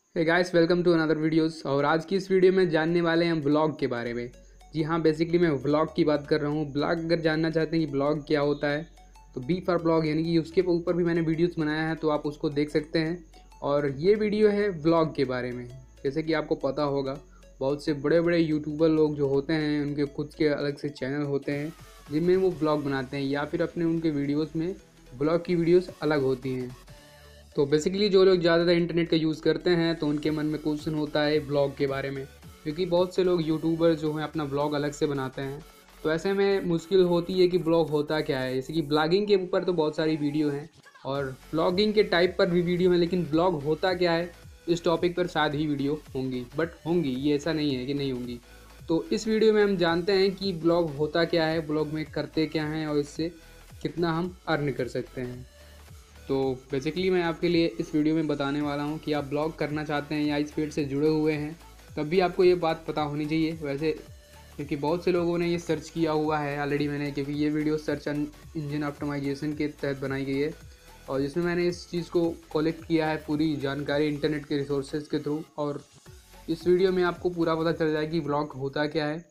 Hey guys, welcome to another videos. और आज की इस वीडियो में जानने वाले हैं ब्लॉग के बारे में। जी हाँ, बेसिकली मैं ब्लॉग की बात कर रहा हूँ। ब्लॉग अगर जानना चाहते हैं कि ब्लॉग क्या होता है तो बी फॉर ब्लॉग यानी कि उसके ऊपर भी मैंने वीडियोस बनाया है, तो आप उसको देख सकते हैं। और ये वीडियो है ब्लॉग के बारे में। जैसे कि आपको पता होगा, बहुत से बड़े बड़े यूट्यूबर लोग जो होते हैं उनके खुद के अलग से चैनल होते हैं जिनमें वो ब्लॉग बनाते हैं, या फिर अपने उनके वीडियोज़ में ब्लॉग की वीडियोज़ अलग होती हैं। तो बेसिकली जो लोग ज़्यादातर इंटरनेट का यूज़ करते हैं तो उनके मन में क्वेश्चन होता है ब्लॉग के बारे में, क्योंकि बहुत से लोग यूट्यूबर जो हैं अपना ब्लॉग अलग से बनाते हैं। तो ऐसे में मुश्किल होती है कि ब्लॉग होता क्या है। जैसे कि ब्लॉगिंग के ऊपर तो बहुत सारी वीडियो हैं और ब्लॉगिंग के टाइप पर भी वीडियो हैं, लेकिन ब्लॉग होता क्या है इस टॉपिक पर शायद ही वीडियो होंगी, बट होंगी, ये ऐसा नहीं है कि नहीं होंगी। तो इस वीडियो में हम जानते हैं कि ब्लॉग होता क्या है, ब्लॉग में करते क्या हैं और इससे कितना हम अर्न कर सकते हैं। तो बेसिकली मैं आपके लिए इस वीडियो में बताने वाला हूँ कि आप ब्लॉग करना चाहते हैं या इस फील्ड से जुड़े हुए हैं, तब भी आपको ये बात पता होनी चाहिए वैसे, क्योंकि बहुत से लोगों ने ये सर्च किया हुआ है ऑलरेडी मैंने, क्योंकि ये वीडियो सर्च इंजन ऑप्टिमाइजेशन के तहत बनाई गई है और जिसमें मैंने इस चीज़ को कलेक्ट किया है, पूरी जानकारी इंटरनेट के रिसोर्सेज के थ्रू। और इस वीडियो में आपको पूरा पता चल जाए कि ब्लॉग होता क्या है।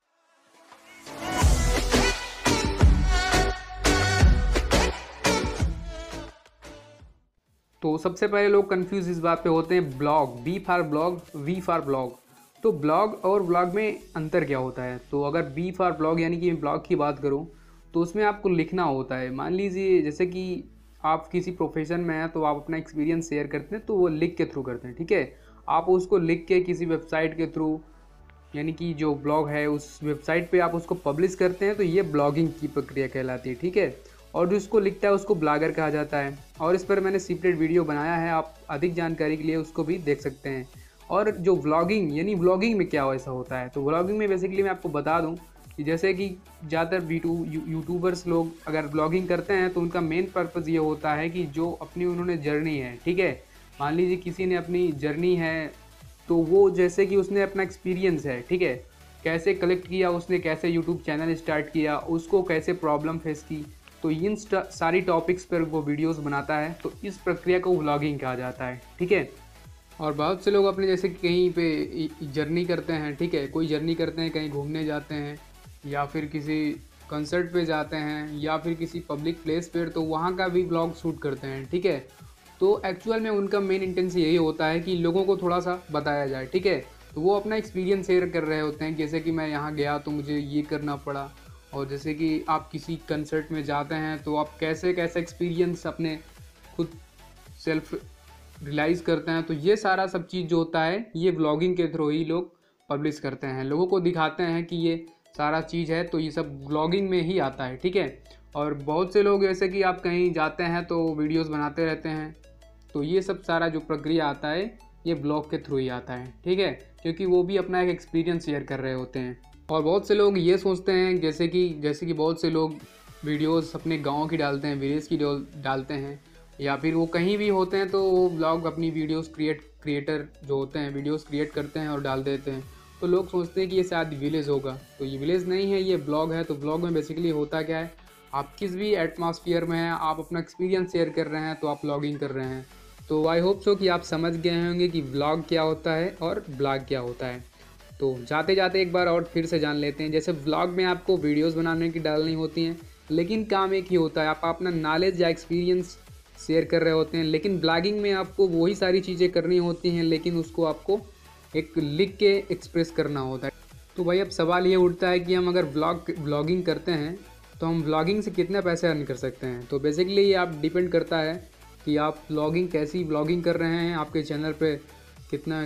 तो सबसे पहले लोग कंफ्यूज इस बात पे होते हैं, blog, B for blog, V for vlog. तो ब्लॉग और ब्लॉग में अंतर क्या होता है? तो अगर बी फॉर ब्लॉग यानी कि ब्लॉग की बात करूं तो उसमें आपको लिखना होता है। मान लीजिए जैसे कि आप किसी प्रोफेशन में हैं तो आप अपना एक्सपीरियंस शेयर करते हैं, तो वो लिख के थ्रू करते हैं, ठीक है। आप उसको लिख के किसी वेबसाइट के थ्रू, यानी कि जो ब्लॉग है उस वेबसाइट पे आप उसको पब्लिश करते हैं, तो ये ब्लॉगिंग की प्रक्रिया कहलाती है, ठीक है। और जो इसको लिखता है उसको ब्लॉगर कहा जाता है। और इस पर मैंने सेपरेट वीडियो बनाया है, आप अधिक जानकारी के लिए उसको भी देख सकते हैं। और जो व्लॉगिंग यानी व्लॉगिंग में क्या ऐसा होता है, तो व्लॉगिंग में बेसिकली मैं आपको बता दूं कि जैसे कि ज़्यादातर यूट्यूबर्स लोग अगर ब्लॉगिंग करते हैं तो उनका मेन पर्पज़ ये होता है कि जो अपनी उन्होंने जर्नी है, ठीक है। मान लीजिए किसी ने अपनी जर्नी है, तो वो जैसे कि उसने अपना एक्सपीरियंस है, ठीक है, कैसे कलेक्ट किया उसने, कैसे यूट्यूब चैनल स्टार्ट किया, उसको कैसे प्रॉब्लम फेस की, तो इन सारी टॉपिक्स पर वो वीडियोस बनाता है। तो इस प्रक्रिया को व्लॉगिंग कहा जाता है, ठीक है। और बहुत से लोग अपने जैसे कि कहीं पे जर्नी करते हैं, ठीक है, कोई जर्नी करते हैं, कहीं घूमने जाते हैं या फिर किसी कंसर्ट पे जाते हैं या फिर किसी पब्लिक प्लेस पर, तो वहाँ का भी ब्लॉग शूट करते हैं, ठीक है। तो एक्चुअल में उनका मेन इंटेंशन यही होता है कि लोगों को थोड़ा सा बताया जाए, ठीक है। तो वो अपना एक्सपीरियंस शेयर कर रहे होते हैं, जैसे कि मैं यहाँ गया तो मुझे ये करना पड़ा। और जैसे कि आप किसी कंसर्ट में जाते हैं तो आप कैसे कैसे एक्सपीरियंस अपने खुद सेल्फ रियलाइज़ करते हैं, तो ये सारा सब चीज़ जो होता है ये व्लॉगिंग के थ्रू ही लोग पब्लिश करते हैं, लोगों को दिखाते हैं कि ये सारा चीज़ है। तो ये सब व्लॉगिंग में ही आता है, ठीक है। और बहुत से लोग जैसे कि आप कहीं जाते हैं तो वीडियोस बनाते रहते हैं, तो ये सब सारा जो प्रक्रिया आता है ये ब्लॉग के थ्रू ही आता है, ठीक है, क्योंकि वो भी अपना एक एक्सपीरियंस शेयर कर रहे होते हैं। और बहुत से लोग ये सोचते हैं, जैसे कि बहुत से लोग वीडियोस अपने गांव की डालते हैं, विलेज की डालते हैं, या फिर वो कहीं भी होते हैं तो वो ब्लॉग अपनी वीडियोस क्रिएटर जो होते हैं वीडियोस क्रिएट करते हैं और डाल देते हैं। तो लोग सोचते हैं कि ये शायद विलेज होगा, तो ये विलेज नहीं है, ये ब्लॉग है। तो ब्लॉग में बेसिकली होता क्या है, आप किस भी एटमॉस्फेयर में हैं, आप अपना एक्सपीरियंस शेयर कर रहे हैं, तो आप ब्लॉगिंग कर रहे हैं। तो आई होप सो कि आप समझ गए होंगे कि व्लॉग क्या होता है और ब्लॉग क्या होता है। तो जाते जाते एक बार और फिर से जान लेते हैं। जैसे व्लॉग में आपको वीडियोस बनाने की डालनी होती हैं, लेकिन काम एक ही होता है, आप अपना नॉलेज या एक्सपीरियंस शेयर कर रहे होते हैं। लेकिन ब्लॉगिंग में आपको वही सारी चीज़ें करनी होती हैं, लेकिन उसको आपको एक लिख के एक्सप्रेस करना होता है। तो भाई अब सवाल ये उठता है कि हम अगर ब्लॉगिंग करते हैं तो हम ब्लॉगिंग से कितना पैसे अर्न कर सकते हैं। तो बेसिकली ये आप डिपेंड करता है कि आप कैसी ब्लॉगिंग कर रहे हैं, आपके चैनल पे कितना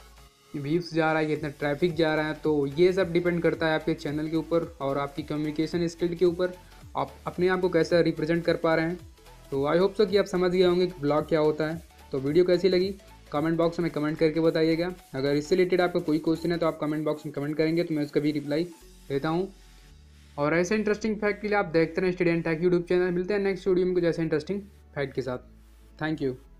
व्यूज़ जा रहा है, कितना ट्रैफिक जा रहा है। तो ये सब डिपेंड करता है आपके चैनल के ऊपर और आपकी कम्युनिकेशन स्किल के ऊपर, आप अपने आप को कैसे रिप्रेजेंट कर पा रहे हैं। तो आई होप सो कि आप समझ गए होंगे कि ब्लॉग क्या होता है। तो वीडियो कैसी लगी कमेंट बॉक्स में कमेंट करके बताइएगा। अगर इससे रिलेटेड आपका कोई क्वेश्चन है तो आप कमेंट बॉक्स में कमेंट करेंगे तो मैं उसका भी रिप्लाई देता हूँ। और ऐसे इंटरेस्टिंग फैक्ट के लिए आप देखते रहें study and tech YouTube channel. मिलते हैं नेक्स्ट वीडियो में कुछ ऐसे इंटरेस्टिंग फैक्ट के साथ। Thank you.